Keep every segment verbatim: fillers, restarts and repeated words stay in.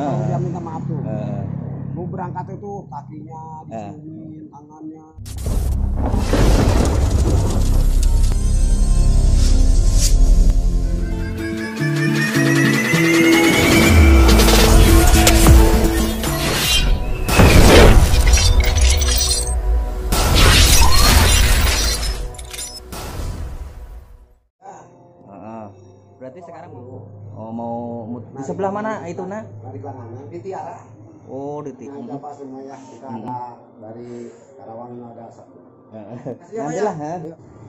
kalau dia minta maaf tuh. Uh, Mau berangkat itu kakinya diciumin, tangannya. Berarti sekarang oh mau di sebelah mana itu nah? Dari Kalangan, di Tiara. Oh di Tiara. Nah, apa semua ya kita hmm. ada dari Karawang ada satu. Nanti lah ya.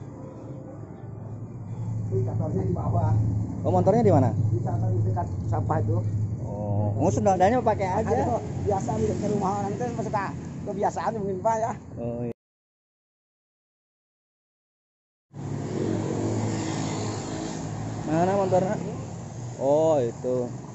Ini kantornya di bawah. Oh motornya di mana? Di sana di dekat sampah itu. Oh, oh sendalnya pakai aja. Aduh, biasa di dekat rumah orang itu suka kebiasaan mungkin Pak ya. Oh iya. Mana motornya? Oh itu.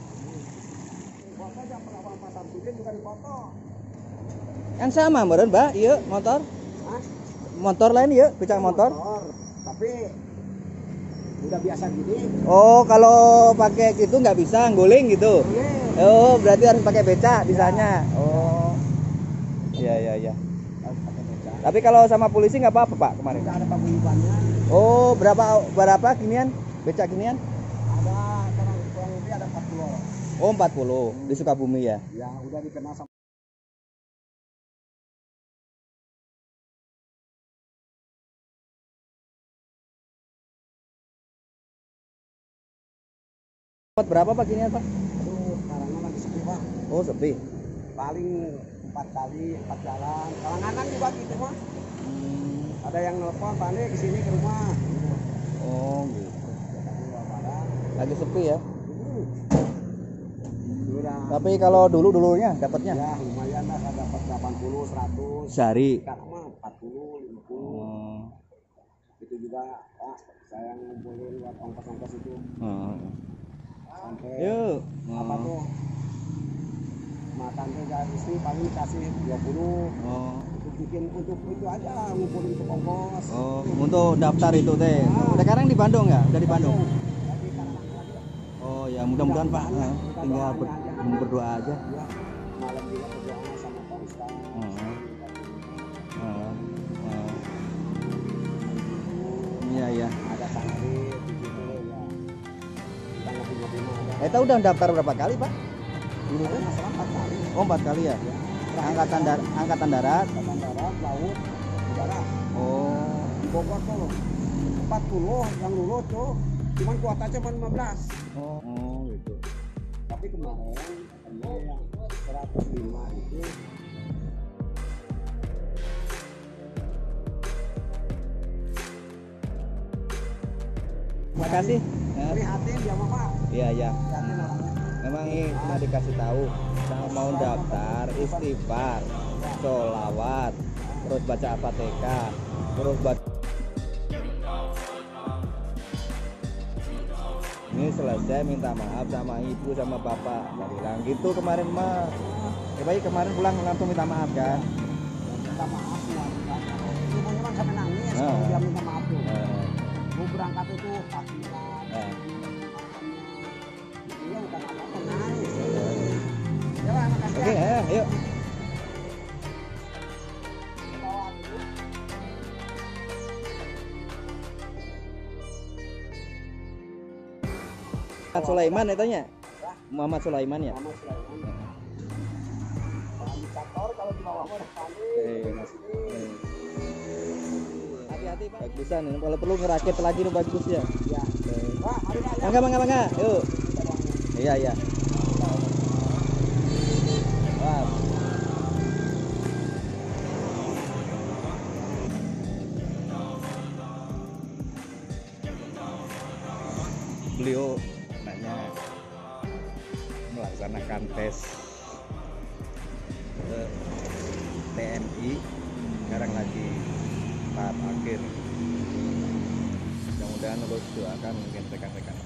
Yang sama meren Mbak, iya motor. Hah? Motor lain iya, becak motor. motor. Tapi udah biasa gini. Oh kalau pakai gitu nggak bisa guling gitu. Boleh. Oh berarti harus pakai becak bisanya. Ya. Oh. Iya iya iya. Tapi kalau sama polisi nggak apa-apa Pak kemarin? Nggak ada paguyubannya. Oh berapa berapa ginian? Becak ginian? Ada kurang kurang lebih ada empat puluh. Oh empat puluh di Sukabumi ya? Ya udah dikenal sama. Berapa Pak ginian Pak? Aduh sekarang lagi sepi Pak. Oh sepi? Paling empat kali empat jalan. Kalangan juga gitu mah. Hmm. Ada yang nelpon Pak Ane ke sini ke rumah. Oh gitu. Lagi sepi ya? Hmm. Tapi kalau dulu dulunya dapatnya? Ya lumayan lah, dapat delapan puluh seratus. Sehari? Sekarang mah empat puluh lima puluh. Hmm. Itu juga Pak, saya ngumpulin buat ongkos-ongkos itu. Hmm. Sampai yuk. Apa hmm. tuh? Makan tuh istri paling kasih dua puluh. Oh. Untuk bikin untuk itu aja ngumpulin untuk ongkos. Oh, untuk daftar itu teh. Nah. Sekarang di Bandung ya? Udah di Bandung? Oh ya mudah-mudahan Pak, ya, tinggal ber, berdoa aja. Ya, malam juga berdoa sama Pak Ustaz. Uh, uh, uh. Iya ya. Ada santri di situ ya. Kita ngopi-ngopi ada. Kita udah daftar berapa kali Pak? Dulu kan masalah empat kali. Oh empat kali ya? Ya. Angkatan dar angkatan darat. Angkatan darat, laut, udara. Oh. Di Bogor tuh empat puluh yang lulus tuh. Cuman kuotanya cuma lima belas. Oh, oh gitu. Tapi kemarin katanya yang seratus lima itu terima kasih. Prihatin dia mah Pak. Iya, iya. Prihatin orangnya. Memang ini cuma dikasih tahu kalau mau daftar istighfar, sholawat, terus baca Fatihah, terus baca ini selesai minta maaf sama ibu sama bapak. Nggak bilang gitu kemarin mah. Ya baik kemarin pulang langsung minta maaf kan. Minta maaf ya. Ibunya kan sampai nangis nah. Kalau dia minta maaf tuh. Nah. Mau berangkat itu kakinya. Nah. Dia bukan apa-apa nangis. Ya lah makasih. Oke, ya, yuk. Muhammad Sulaiman katanya. Muhammad Sulaiman ya. Muhammad Sulaiman. Indikator kalau di bawah mau hati-hati Pak. Bagusan ini kalau perlu ngerakit lagi nih bagus ya. Iya. Wah, mari Pak. Mangga mangga mangga. Yuk. Iya iya. Wah. Beliau melaksanakan tes eh, T N I sekarang lagi tahap akhir, mudah-mudahan lulus, doakan mungkin rekan-rekan